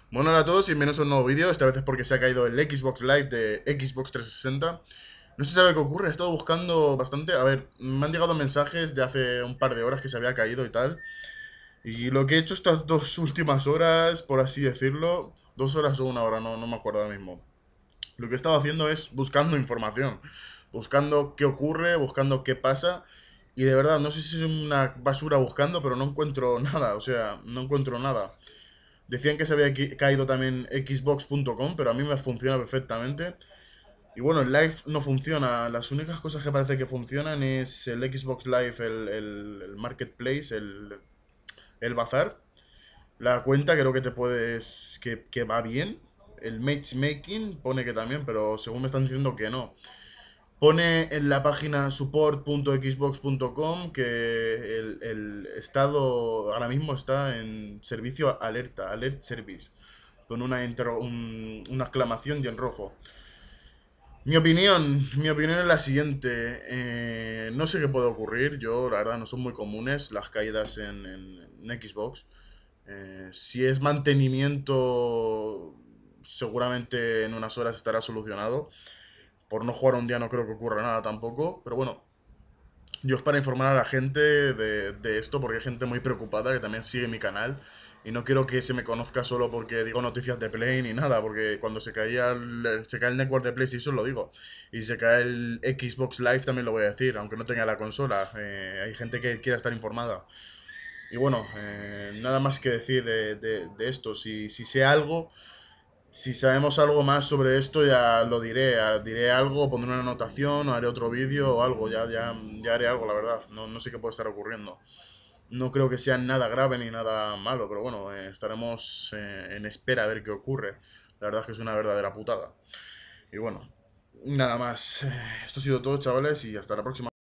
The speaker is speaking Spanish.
Bueno, hola a todos y bienvenidos a un nuevo vídeo. Esta vez es porque se ha caído el Xbox Live de Xbox 360. No se sabe qué ocurre, he estado buscando bastante. A ver, me han llegado mensajes de hace un par de horas que se había caído y tal. Y lo que he hecho estas dos últimas horas, por así decirlo, 2 horas o una hora, no me acuerdo ahora mismo. Lo que he estado haciendo es buscando información, buscando qué ocurre, buscando qué pasa. Y de verdad, no sé si es una basura buscando, pero no encuentro nada, o sea, no encuentro nada. Decían que se había caído también Xbox.com, pero a mí me funciona perfectamente. Y bueno, el Live no funciona. Las únicas cosas que parece que funcionan es el Xbox Live, el Marketplace, el bazar. La cuenta creo que te puedes... que va bien. El matchmaking pone que también, pero según me están diciendo que no. Pone en la página support.xbox.com que el estado ahora mismo está en servicio alerta, alert service, con una exclamación y en rojo. Mi opinión es la siguiente. No sé qué puede ocurrir. Yo, la verdad, no son muy comunes las caídas en Xbox. Si es mantenimiento, seguramente en unas horas estará solucionado. Por no jugar un día no creo que ocurra nada tampoco. Pero bueno, yo es para informar a la gente de esto, porque hay gente muy preocupada que también sigue mi canal. Y no quiero que se me conozca solo porque digo noticias de Play ni nada, porque cuando se cae el network de PlayStation lo digo. Y se cae el Xbox Live también lo voy a decir, aunque no tenga la consola. Hay gente que quiera estar informada. Y bueno, nada más que decir de esto. Si sé algo, si sabemos algo más sobre esto, ya lo diré. Diré algo, pondré una anotación, o haré otro vídeo o algo. Ya haré algo, la verdad. No sé qué puede estar ocurriendo. No creo que sea nada grave ni nada malo, pero bueno, estaremos en espera a ver qué ocurre. La verdad es que es una verdadera putada. Y bueno, nada más. Esto ha sido todo, chavales, y hasta la próxima.